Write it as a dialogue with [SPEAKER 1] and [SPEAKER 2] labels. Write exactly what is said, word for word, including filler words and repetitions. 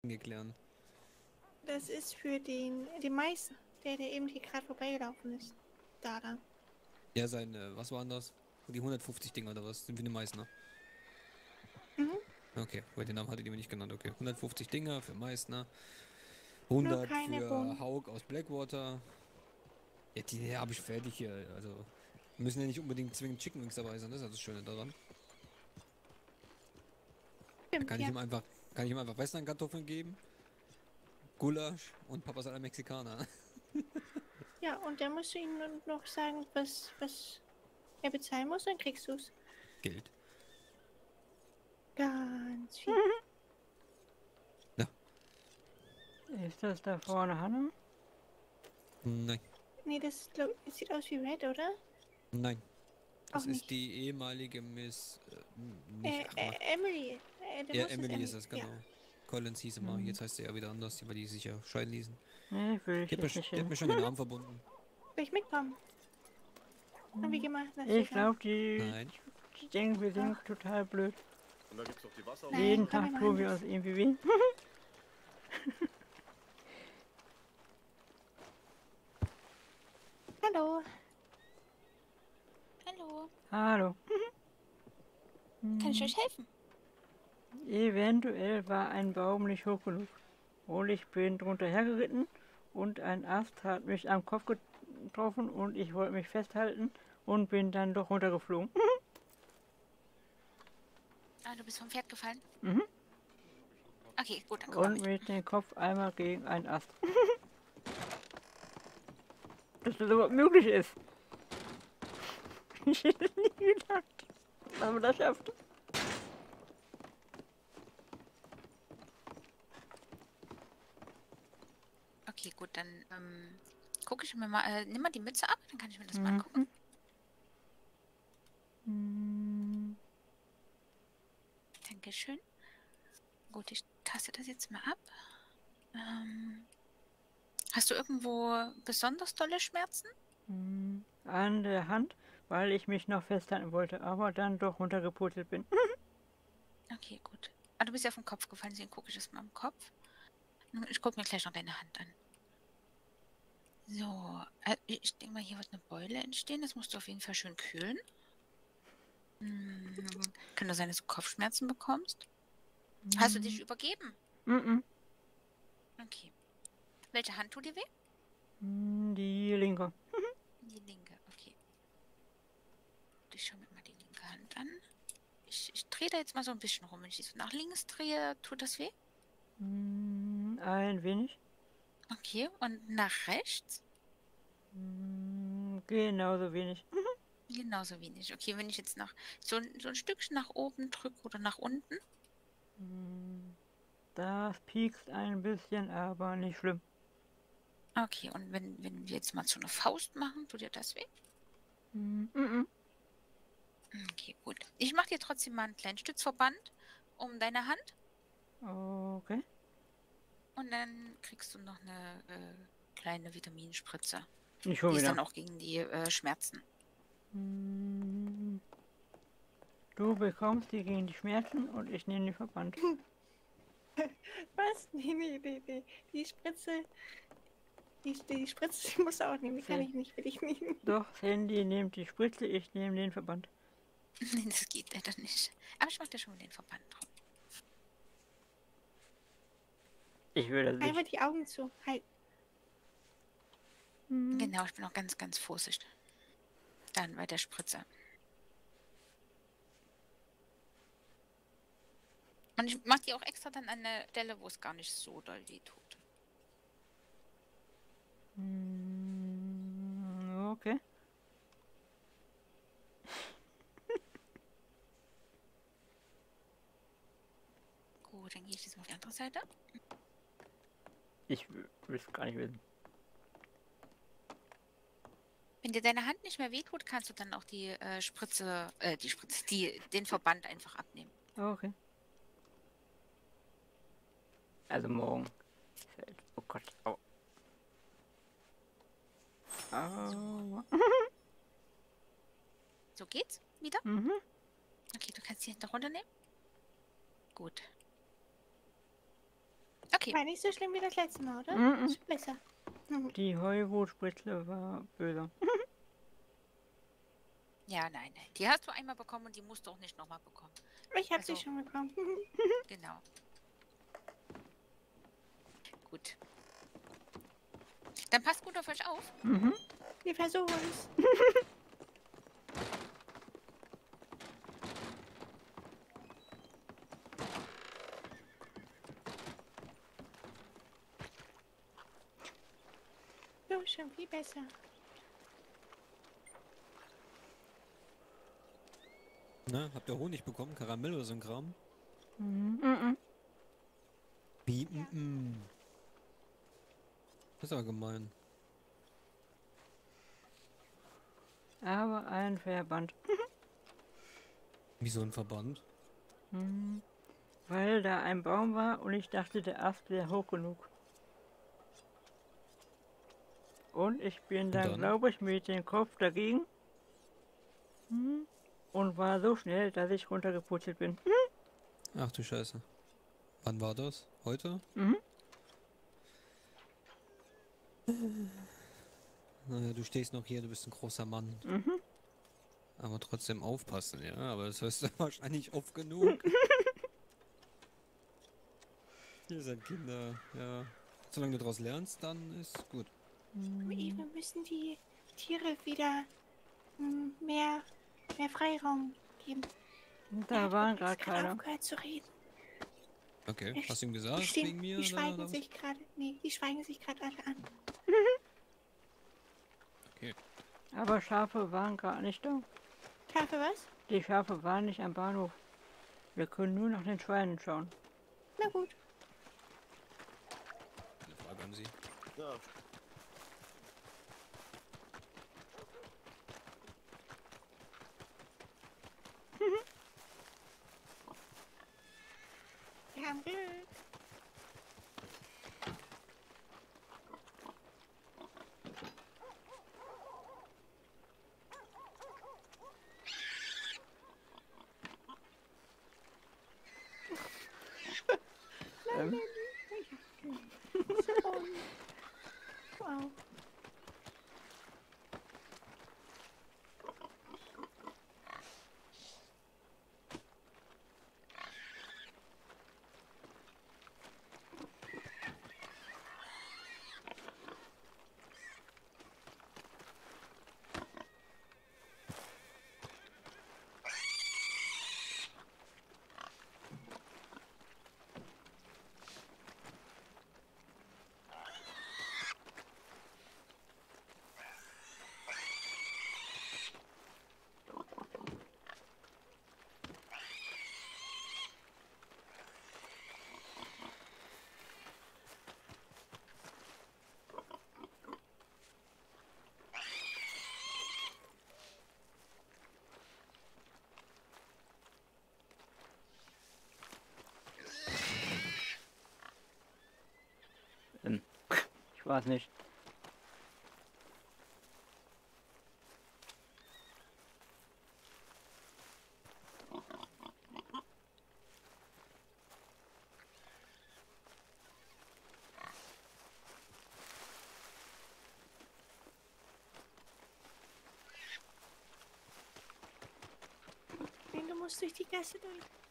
[SPEAKER 1] geklären.
[SPEAKER 2] Das ist für den, den Meister, der, der eben hier gerade vorbeigelaufen ist. Da dann.
[SPEAKER 1] Ja, sein, äh, was waren das? Die hundertfünfzig Dinger oder was? Sind wie eine Meißner.
[SPEAKER 2] Mhm.
[SPEAKER 1] Okay, weil den Namen hatte die mir nicht genannt. Okay, hundertfünfzig Dinger für Meißner.
[SPEAKER 2] Nur
[SPEAKER 1] hundert
[SPEAKER 2] keine
[SPEAKER 1] für
[SPEAKER 2] Bohnen.
[SPEAKER 1] Haug aus Blackwater. Ja, die, die habe ich fertig hier. Also, müssen ja nicht unbedingt zwingend Chicken Wings dabei sein. Das ist ja das Schöne daran. Da
[SPEAKER 2] Stimmt,
[SPEAKER 1] kann ich
[SPEAKER 2] ja.
[SPEAKER 1] ihm einfach, kann ich ihm einfach Western-Kartoffeln geben, Gulasch und Papas aller Mexikaner.
[SPEAKER 2] Ja, und dann musst du ihm nun noch sagen, was, was er bezahlen muss, dann kriegst du es.
[SPEAKER 1] Geld.
[SPEAKER 2] Ganz viel.
[SPEAKER 1] Ja,
[SPEAKER 3] Ist das da vorne Hanna?
[SPEAKER 1] nein,
[SPEAKER 2] Nee, das, glaub, das sieht aus wie Red, oder?
[SPEAKER 1] nein.
[SPEAKER 2] Auch
[SPEAKER 1] Das ist
[SPEAKER 2] nicht.
[SPEAKER 1] die ehemalige Miss, äh, m-
[SPEAKER 2] Äh,
[SPEAKER 1] nicht, ach
[SPEAKER 2] äh,
[SPEAKER 1] Mann.
[SPEAKER 2] Emily. Äh, der
[SPEAKER 1] Ja,
[SPEAKER 2] muss es
[SPEAKER 1] Emily ist
[SPEAKER 2] Emily.
[SPEAKER 1] das,
[SPEAKER 2] Ja.
[SPEAKER 1] genau. Collins hieß immer,
[SPEAKER 3] Hm.
[SPEAKER 1] jetzt heißt sie ja wieder anders, weil die sich ja scheiden ließen.
[SPEAKER 3] Nee, will ich
[SPEAKER 1] Die hat, mir,
[SPEAKER 3] jetzt nicht
[SPEAKER 1] die hat
[SPEAKER 3] hin.
[SPEAKER 1] mir schon den Arm verbunden.
[SPEAKER 2] Soll ich mitkommen? Haben wir gemacht, das
[SPEAKER 3] Ich
[SPEAKER 2] sogar.
[SPEAKER 3] glaube, die,
[SPEAKER 1] Nein.
[SPEAKER 3] die denken, wir sind
[SPEAKER 2] Ach.
[SPEAKER 3] total blöd.
[SPEAKER 4] Und da gibt's doch die Wasser.
[SPEAKER 2] Nein,
[SPEAKER 3] Jeden
[SPEAKER 2] komm, wir
[SPEAKER 3] Tag
[SPEAKER 2] machen
[SPEAKER 3] tun wir
[SPEAKER 2] das.
[SPEAKER 3] uns irgendwie weh.
[SPEAKER 2] Hallo.
[SPEAKER 5] Hallo,
[SPEAKER 3] Hallo.
[SPEAKER 5] kann ich euch helfen?
[SPEAKER 3] Eventuell war ein Baum nicht hoch genug. Und ich bin drunter hergeritten und ein Ast hat mich am Kopf getroffen und ich wollte mich festhalten und bin dann doch runtergeflogen.
[SPEAKER 5] Ah, du bist vom Pferd gefallen?
[SPEAKER 3] Mhm.
[SPEAKER 5] Okay, gut, dann komm mal
[SPEAKER 3] Und
[SPEAKER 5] mit.
[SPEAKER 3] mit dem Kopf einmal gegen einen Ast. Dass das überhaupt möglich ist. Ich hätte nie gedacht, dass man das schafft.
[SPEAKER 5] Okay, gut, dann ähm, gucke ich mir mal, äh, nimm mal die Mütze ab, dann kann ich mir das mal
[SPEAKER 3] Mhm.
[SPEAKER 5] angucken.
[SPEAKER 3] Hm,
[SPEAKER 5] Dankeschön. Gut, ich taste das jetzt mal ab. Ähm, hast du irgendwo besonders dolle Schmerzen?
[SPEAKER 3] hm, An der Hand, weil ich mich noch festhalten wollte, aber dann doch runtergepurzelt bin.
[SPEAKER 5] Okay, gut. Ah, du bist ja auf den Kopf gefallen, deswegen gucke ich das mal am Kopf. Ich gucke mir gleich noch deine Hand an. So, äh, ich denke mal, hier wird eine Beule entstehen. Das musst du auf jeden Fall schön kühlen. Hm, kann das sein, dass du Kopfschmerzen bekommst? Hast du dich übergeben?
[SPEAKER 3] Mhm.
[SPEAKER 5] Okay. Welche Hand tut dir weh?
[SPEAKER 3] Hm, Die linke.
[SPEAKER 5] Die linke, okay. Ich schaue mir mal die linke Hand an. Ich, ich drehe da jetzt mal so ein bisschen rum. Wenn ich die so nach links drehe, tut das weh?
[SPEAKER 3] Hm, Ein wenig.
[SPEAKER 5] Okay, und nach rechts?
[SPEAKER 3] Hm, Genauso wenig.
[SPEAKER 5] Genauso wenig. Okay, wenn ich jetzt nach so, ein- so ein Stückchen nach oben drücke oder nach unten?
[SPEAKER 3] Hm, Das piekst ein bisschen, aber nicht schlimm.
[SPEAKER 5] Okay, und wenn, wenn wir jetzt mal so eine Faust machen, tut dir das weh?
[SPEAKER 3] Hm, mhm.
[SPEAKER 5] Okay, gut. Ich mache dir trotzdem mal einen kleinen Stützverband um deine Hand
[SPEAKER 3] Okay.
[SPEAKER 5] und dann kriegst du noch eine äh, kleine Vitaminspritze.
[SPEAKER 3] Nicht schon
[SPEAKER 5] Die ist dann
[SPEAKER 3] wieder.
[SPEAKER 5] auch gegen die äh, Schmerzen.
[SPEAKER 3] Hm, Du bekommst die gegen die Schmerzen und ich nehme den Verband.
[SPEAKER 2] Was? Nee, nee, nee, nee. Die Spritze. Die, die Spritze die musst du auch nehmen. Die kann
[SPEAKER 3] Okay.
[SPEAKER 2] ich nicht, will ich nehmen.
[SPEAKER 3] Doch, Sandy nimmt die Spritze, ich nehme den Verband.
[SPEAKER 5] Nee, das geht leider nicht. Aber ich mache dir schon mal den Verband drauf.
[SPEAKER 3] Ich will das
[SPEAKER 2] Einfach
[SPEAKER 3] nicht.
[SPEAKER 2] die Augen zu. Halt.
[SPEAKER 3] Hm,
[SPEAKER 5] Genau, ich bin auch ganz, ganz vorsichtig. Dann bei der Spritze. Und ich mache die auch extra dann an der Stelle, wo es gar nicht so doll weh tut.
[SPEAKER 3] hm, Okay.
[SPEAKER 5] Gut, dann gehe ich jetzt mal auf die andere Seite.
[SPEAKER 3] Ich will es gar nicht wissen.
[SPEAKER 5] Wenn dir deine Hand nicht mehr wehtut, kannst du dann auch die äh, Spritze, äh, die Spritze, die, den Verband einfach abnehmen.
[SPEAKER 3] Okay. Also morgen. Oh Gott. Au. Au.
[SPEAKER 5] So geht's? Wieder?
[SPEAKER 3] Mhm.
[SPEAKER 5] Okay, du kannst die Hände runternehmen. Gut. Okay.
[SPEAKER 2] War nicht so schlimm wie das letzte Mal, oder?
[SPEAKER 3] Mhm.
[SPEAKER 2] Ist besser. Mhm.
[SPEAKER 3] Die Heuwutspritzle war böse.
[SPEAKER 5] Ja, nein, nein. Die hast du einmal bekommen und die musst du auch nicht nochmal bekommen.
[SPEAKER 2] Ich habe
[SPEAKER 5] Also-
[SPEAKER 2] sie schon bekommen.
[SPEAKER 5] Genau. Gut. Dann passt gut auf euch auf.
[SPEAKER 3] Mhm.
[SPEAKER 2] Wir versuchen es. So, schon viel besser.
[SPEAKER 1] Na, habt ihr Honig bekommen? Karamell oder so ein Kram?
[SPEAKER 3] Mhm. Mhm.
[SPEAKER 1] Wie? Mm -mm. Das ist aber gemein.
[SPEAKER 3] Aber ein Verband.
[SPEAKER 1] Wie so ein Verband.
[SPEAKER 3] Mhm. Weil da ein Baum war und ich dachte, der Ast wäre hoch genug. Und ich bin dann,
[SPEAKER 1] dann?
[SPEAKER 3] glaube ich, mit dem Kopf dagegen. Mhm. Und war so schnell, dass ich runtergeputzelt bin.
[SPEAKER 1] Ach du Scheiße. Wann war das? Heute?
[SPEAKER 3] Mhm.
[SPEAKER 1] Naja, du stehst noch hier, du bist ein großer Mann.
[SPEAKER 3] Mhm.
[SPEAKER 1] Aber trotzdem aufpassen, ja? Aber das hörst du wahrscheinlich oft genug. Ihr seid Kinder, ja. Solange du daraus lernst, dann ist gut.
[SPEAKER 2] Aber Eve, wir müssen die Tiere wieder mm, mehr, mehr Freiraum geben. Er
[SPEAKER 3] Da
[SPEAKER 2] hat
[SPEAKER 3] waren
[SPEAKER 2] übrigens
[SPEAKER 3] gerade
[SPEAKER 2] gerade
[SPEAKER 3] keine.
[SPEAKER 2] aufgehört zu reden.
[SPEAKER 1] Okay,
[SPEAKER 2] Ich-
[SPEAKER 1] hast du ihm
[SPEAKER 2] Die,
[SPEAKER 1] gesagt,
[SPEAKER 2] stehen,
[SPEAKER 1] wegen mir?
[SPEAKER 2] die
[SPEAKER 1] oder
[SPEAKER 2] schweigen
[SPEAKER 1] was?
[SPEAKER 2] sich gerade. Nee, die schweigen sich gerade alle an.
[SPEAKER 1] Okay.
[SPEAKER 3] Aber Schafe waren gerade nicht da.
[SPEAKER 2] Schafe was?
[SPEAKER 3] Die Schafe waren nicht am Bahnhof. Wir können nur nach den Schweinen schauen.
[SPEAKER 2] Na gut.
[SPEAKER 1] Eine Frage an Sie.
[SPEAKER 4] Ja,
[SPEAKER 2] Wir haben Glück.
[SPEAKER 3] Ähm,
[SPEAKER 2] So. Wow.
[SPEAKER 3] ähm, ich weiß nicht.
[SPEAKER 2] Nein, du musst durch die Gasse durch.